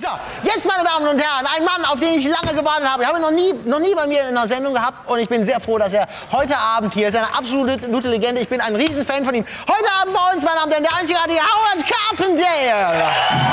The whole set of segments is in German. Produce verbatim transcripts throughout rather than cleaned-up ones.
So, jetzt, meine Damen und Herren, ein Mann, auf den ich lange gewartet habe. Ich habe ihn noch nie, noch nie bei mir in einer Sendung gehabt und ich bin sehr froh, dass er heute Abend hier ist. Eine absolute Legende. Ich bin ein Riesenfan von ihm. Heute Abend bei uns, meine Damen und Herren, der einzigartige Howard Carpendale.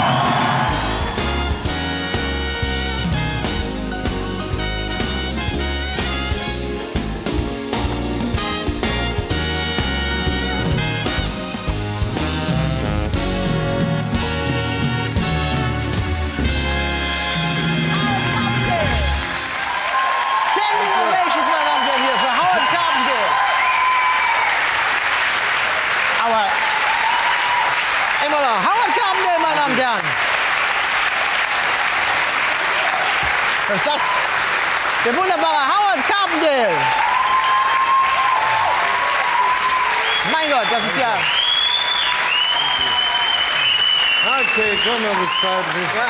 Was ist das? Der wunderbare Howard Carpendale. Mein Gott, das ist ja... Okay, komm mal Zeit.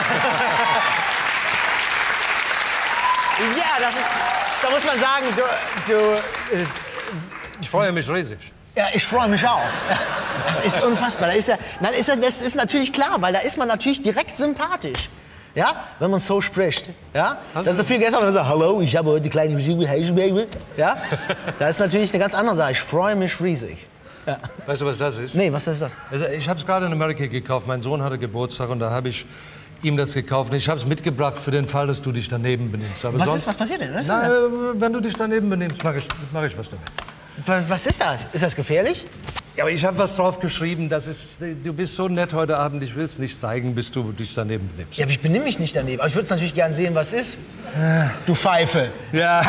Ja, das ist... Da muss man sagen, du... du äh, ich freue mich riesig. Ja, ich freue mich auch. Das ist unfassbar. Da ist ja, nein, ist ja, das ist natürlich klar, weil da ist man natürlich direkt sympathisch. Ja, wenn man so spricht. Ja, das ist so viel gestern, wenn man sagt, hallo, ich habe heute die kleine Musik mit Hazel Baby. Ja, da ist natürlich eine ganz andere Sache. Ich freue mich riesig. Ja. Weißt du, was das ist? Nee, was ist das? Also, ich habe es gerade in Amerika gekauft. Mein Sohn hatte Geburtstag und da habe ich ihm das gekauft. Ich habe es mitgebracht für den Fall, dass du dich daneben benimmst. Aber was, sonst, ist, was passiert denn? Was na, wenn du dich daneben benimmst, mache ich, mach ich was damit. Was ist das? Ist das gefährlich? Ja, aber ich habe was drauf geschrieben, das ist, du bist so nett heute Abend, ich will es nicht zeigen, bis du dich daneben benimmst. Ja, aber ich benimm mich nicht daneben. Aber ich würde es natürlich gerne sehen, was ist. Du Pfeife. Ja.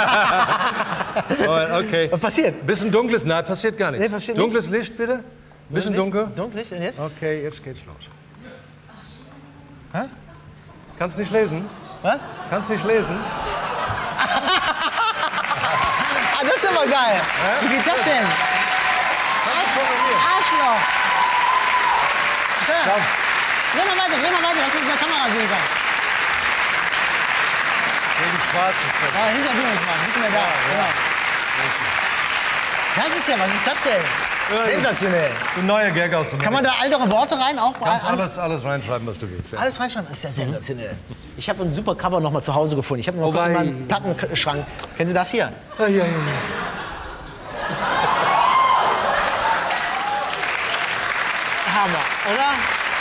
Okay. Was passiert? Bisschen dunkles, nein, passiert gar nichts. Nee, passiert Dunkles nicht. Licht, bitte. Bisschen dunkel. Dunkel, und jetzt? Okay, jetzt geht's los. Hä? Kannst nicht lesen? Was? Kannst nicht lesen? Ah, das ist aber geil. Ja? Wie geht das denn? Arschloch! Ja. Dreh mal weiter, dreh mal weiter, dass man in der Kamera sehen kann. Wegen Schwarzen. Ja, hinter dir nicht machen, bisschen mehr da. Ja, ja. Genau. Das ist ja, was ist das denn? Ja, sensationell. Das ist ein neuer Gag aus dem Kann man da ältere Worte rein? Auch Kannst alles, alles reinschreiben, was du willst. Ja. Alles reinschreiben? Das ist ja sensationell. Ich habe ein super Cover noch mal zu Hause gefunden. Ich habe noch oh, kurz in meinem Plattenschrank. Kennen Sie das hier? Ja, ja, ja. Hammer, oder?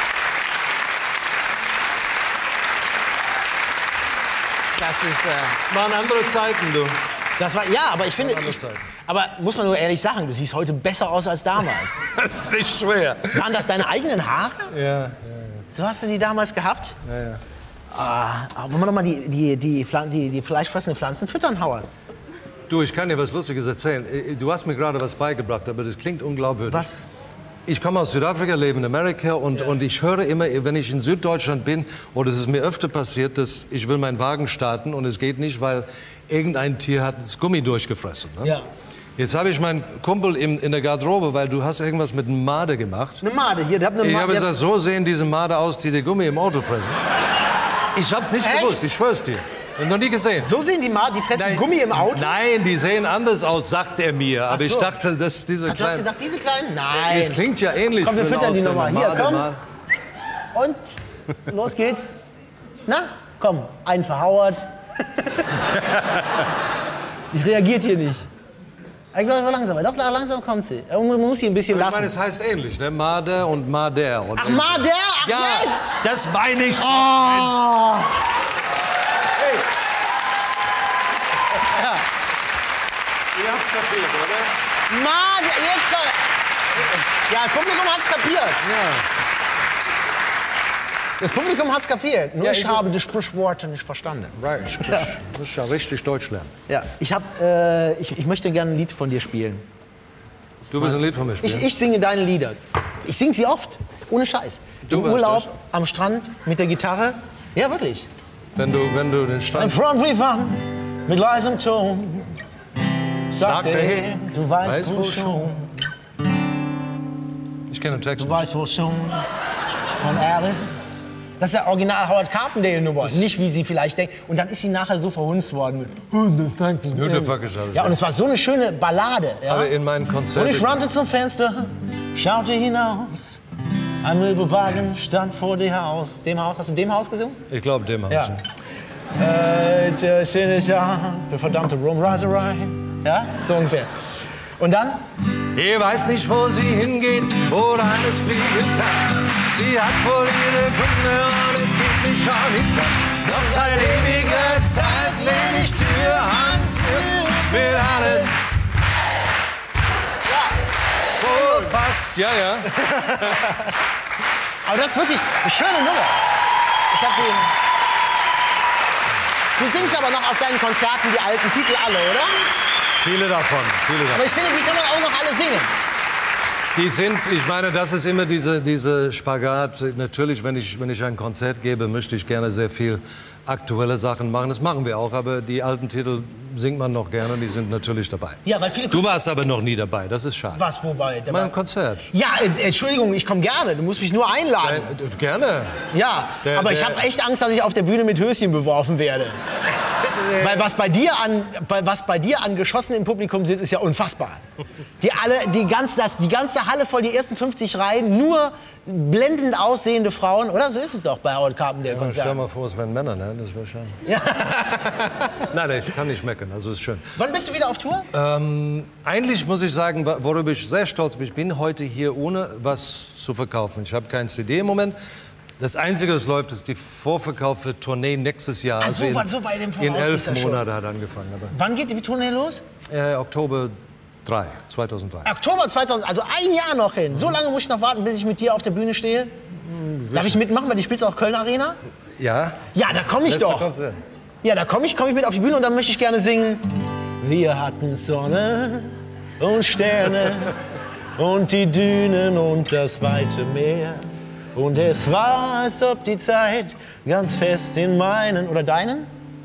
Das ist... Äh, waren andere Zeiten, du. Das war, ja, aber ich finde... Ich, aber muss man nur ehrlich sagen, du siehst heute besser aus als damals. Das ist nicht schwer. Waren das deine eigenen Haare? Ja, ja, ja. So hast du die damals gehabt? Ja, ja. Ah, wollen wir noch mal die, die, die, die, die fleischfressenden Pflanzen füttern, Howard? Du, ich kann dir was Lustiges erzählen. Du hast mir gerade was beigebracht, aber das klingt unglaubwürdig. Was? Ich komme aus Südafrika, lebe in Amerika und, ja. und ich höre immer, wenn ich in Süddeutschland bin, oder es ist mir öfter passiert, dass ich will meinen Wagen starten und es geht nicht, weil irgendein Tier hat das Gummi durchgefressen. Ne? Ja. Jetzt habe ich meinen Kumpel in, in der Garderobe, weil du hast irgendwas mit einem Made gemacht. Eine Made, hier, der hat eine Ich Made. habe gesagt, so sehen diese Made aus, die die Gummi im Auto fressen. Ich habe es nicht Echt? gewusst, ich schwör's dir. Ich noch nie gesehen. So sehen die Made, die fressen Nein, Gummi im Auto? Nein, die sehen anders aus, sagt er mir. Aber so. ich dachte, dass diese Ach, du hast kleinen... gedacht, diese kleinen? Nein. Es klingt ja ähnlich. Komm, wir für einen füttern die Ausländer. nochmal. Hier, Made, komm. Made. Und? Los geht's. Na, komm, einen für Howard. Die reagiert hier nicht. Ich glaube, langsamer. Doch, langsam kommt sie. Man muss sie ein bisschen Ich lassen. meine, es heißt ähnlich, ne? Made und Mader. Und Ach, Mader? Ach, ja, jetzt? das meine ich. Oh. Hey. Ja. Ihr habt's kapiert, oder? Mader, jetzt. Ja, das Publikum hat's kapiert. Ja. Das Publikum hat's kapiert. Nur Ja, ich ich- habe die Sprichworte nicht verstanden. Right. Das, das ist ja richtig Deutsch lernen. Ja, ich, hab, äh, ich, ich möchte gerne ein Lied von dir spielen. Du willst ein Lied von mir Ich, spielen? ich singe deine Lieder. Ich singe sie oft, ohne Scheiß. Du Im weißt Urlaub, das. am Strand, mit der Gitarre. Ja, wirklich. Wenn du, wenn du den Ein Strand... Freund rief an, mit leisem Ton. Sagte Sagte er, er, du weißt weißt wo wo schon. Ich kenne den Text Du nicht. weißt wo schon. Von Alice. Das ist ja original Howard Carpendale-Nummer. Nicht, wie sie vielleicht denkt. Und dann ist sie nachher so verhunzt worden mit Who the fuck is Who the that? fuck is alles. Ja, und es war so eine schöne Ballade. Ja? Aber in meinen Und Konzerten... ich rannte zum Fenster, schaute hinaus. Ein Möbelwagen stand vor dem Haus. Dem Haus? Hast du dem Haus gesungen? Ich glaube, dem Haus. Ja. Äh, der verdammte Rumreiserei. Ja, so ungefähr. Und dann? Ich weiß nicht, wo sie hingeht, wo alles fliegen kann. Sie hat wohl ihre Gründe und es gibt mich auch nicht an. Doch seit ewiger Zeit lehn ich Tür an Tür mit alles. So passt, ja, ja. Aber das ist wirklich eine schöne Nummer. Ich hab den. Du singst aber noch auf deinen Konzerten die alten Titel alle, oder? Viele davon, viele davon. Aber ich finde, die kann man auch noch alle singen. Die sind, ich meine, das ist immer diese, diese Spagat. Natürlich, wenn ich, wenn ich ein Konzert gebe, möchte ich gerne sehr viel aktuelle Sachen machen. Das machen wir auch, aber die alten Titel singt man noch gerne, die sind natürlich dabei. Ja, weil viele du warst aber noch nie dabei, das ist schade. Was, wobei? Dabei? Mein Konzert. Ja, äh, Entschuldigung, ich komme gerne, du musst mich nur einladen. Äh, gerne. Ja, der, aber der, ich habe echt Angst, dass ich auf der Bühne mit Höschen beworfen werde. Weil was bei dir an, was bei dir an Geschossen im Publikum sitzt, ist ja unfassbar. Die alle, die ganz, das, die ganze Halle voll, die ersten fünfzig Reihen, nur blendend aussehende Frauen, oder? So ist es doch bei Howard Carpendale. Ja, stell mal vor, es wären Männer, ne? Das wäre schön. Ja. Nein, nein, ich kann nicht meckern, also ist schön. Wann bist du wieder auf Tour? Ähm, eigentlich muss ich sagen, worüber ich sehr stolz bin, ich bin heute hier ohne was zu verkaufen. Ich habe kein C D im Moment. Das Einzige, was läuft, ist die Vorverkauf für Tournee nächstes Jahr. Ach Also so, in, so bei dem in elf ist Monate hat angefangen. Aber wann geht die Tournee los? äh, Oktober drei, zweitausenddrei. Oktober zweitausend, also ein Jahr noch hin. So lange muss ich noch warten, bis ich mit dir auf der Bühne stehe. Hm, Darf ich mitmachen, weil die spielst auch Köln Arena? Ja? Ja, da komme ich Letzte doch. Konzert. Ja, da komme ich, komm ich mit auf die Bühne und dann möchte ich gerne singen. Wir hatten Sonne und Sterne und die Dünen und das weite Meer. Und es war, als ob die Zeit ganz fest in meinen, oder deinen?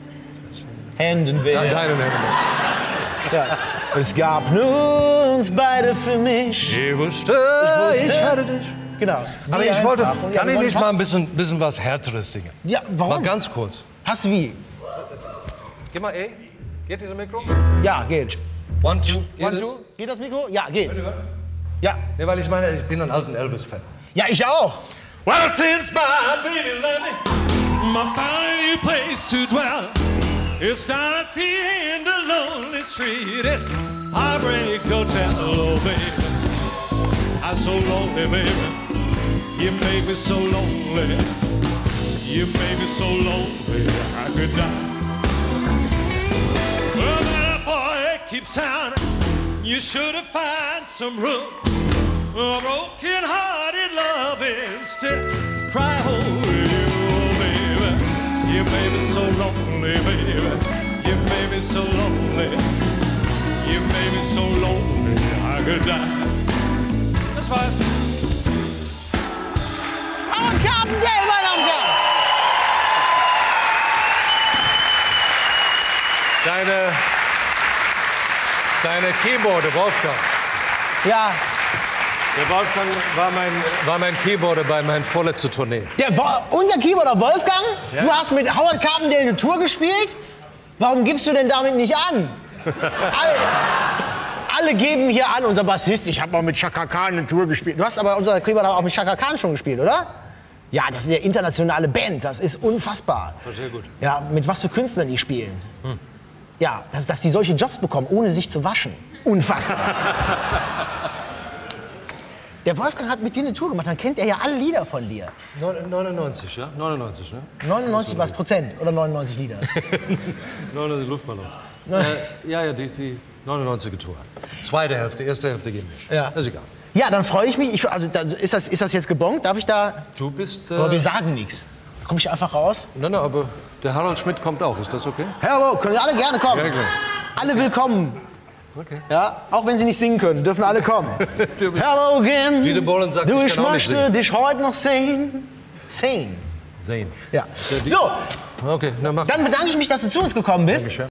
Händen wäre. Ja, deinen Händen. Ja. Es gab nur uns beide für mich. Ich wusste, ich, wusste, ich hatte dich. Genau. Aber Wie ich wollte, einfach. Und kann ja, ich du nicht wolltest- mal ein bisschen, bisschen was Härteres singen? Ja, warum? Mal ganz kurz. Hast du wie? Geh mal, ey. Geht dieses Mikro? Ja, geht. One, two. Geht One, es? two. Geht das Mikro? Ja, geht. Ja. Nee, weil ich meine, ich bin ein alter Elvis-Fan. Ja, ich auch. Well, since my baby left me, my final place to dwell is down at the end of lonely street. It's Heartbreak Hotel, oh baby. I'm so lonely, baby. You make me so lonely. You make me so lonely, I could die. Well, that boy keeps sounding. You should have found some room. A broken-hearted love is to cry over you, baby. You made me so lonely, baby. You made me so lonely. You made me so lonely, I could die. Das war's. Howard Carpendale, meine Damen und Herren. Deine, deine Keyboarder, Wolfgang. Ja, Der Wolfgang war mein, war mein Keyboarder bei meiner vorletzten Tournee. der, Wo- unser Keyboarder Wolfgang, Ja. du hast mit Howard Carpendale eine Tour gespielt. Warum gibst du denn damit nicht an? alle, alle geben hier an, unser Bassist, ich habe mal mit Chaka Khan eine Tour gespielt. Du hast aber unser Keyboarder auch mit Chaka Khan schon gespielt, oder? Ja, das ist eine internationale Band, das ist unfassbar. Sehr gut. Ja, mit was für Künstlern die spielen. Hm. Ja, dass, dass die solche Jobs bekommen, ohne sich zu waschen. Unfassbar. Der Wolfgang hat mit dir eine Tour gemacht, dann kennt er ja alle Lieder von dir. neunundneunzig, ja? neunundneunzig, ne? neunundneunzig was Prozent oder neunundneunzig Lieder? neunundneunzig Luftballons. Äh, ja, ja, die, die neunundneunziger Tour. Zweite Hälfte, erste Hälfte geht nicht. Ja. Ist egal. Ja, dann freue ich mich. Ich, also, da, ist, das, ist das jetzt gebongt? Darf ich da? Du bist... Aber wir Äh, sagen nichts. Da komme ich einfach raus. nein, nein, aber der Harald Schmidt kommt auch. Ist das okay? Hallo, können alle gerne kommen. Ja, klar. Alle willkommen. Okay. Ja, auch wenn sie nicht singen können, dürfen alle kommen. Hello again. Dieter Bohlen sagt, du, ich ich kann auch nicht möchte singen. dich heute noch sehen. Sehen. Sehen. Ja. die- So, Okay, na mach. dann bedanke ich mich, dass du zu uns gekommen bist. Dankeschön.